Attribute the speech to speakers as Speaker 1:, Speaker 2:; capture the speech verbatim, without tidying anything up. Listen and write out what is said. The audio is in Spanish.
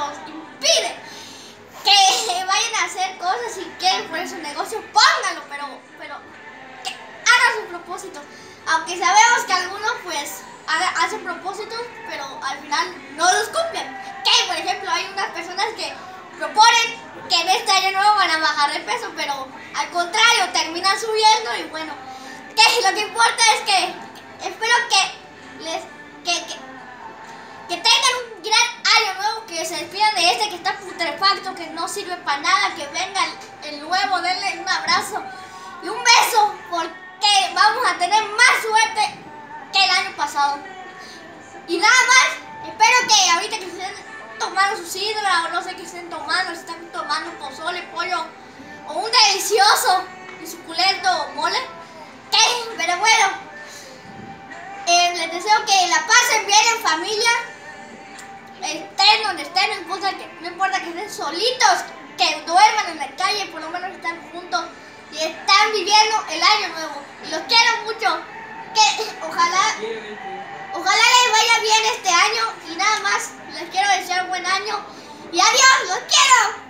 Speaker 1: los impide que vayan a hacer cosas y quieren poner su negocio, pónganlo, pero, pero que hagan sus propósitos. Aunque sabemos que algunos pues hacen propósitos, pero al final no los cumplen. Que por ejemplo hay unas personas que proponen que en este año nuevo van a bajar de peso, pero al contrario terminan subiendo. Y bueno, que lo que importa es que espero que les que, que, que tengan un gran año nuevo, que se despidan de este que está putrefacto, que no sirve para nada, que venga el, el nuevo, denle un abrazo y un beso, porque vamos a tener más suerte que el año pasado. Y nada más, espero que ahorita que se estén tomando su sidra o no sé qué estén tomando, si están tomando pozole, pollo o un delicioso y suculento mole, que, pero bueno, eh, les deseo que la pasen bien en familia, estén donde estén, no importa que, no importa que estén solitos, que duerman en la calle, por lo menos están juntos y están viviendo el año nuevo. Y los quiero mucho, que ojalá, ojalá les vaya bien este año y nada más, les quiero desear buen año y adiós, los quiero.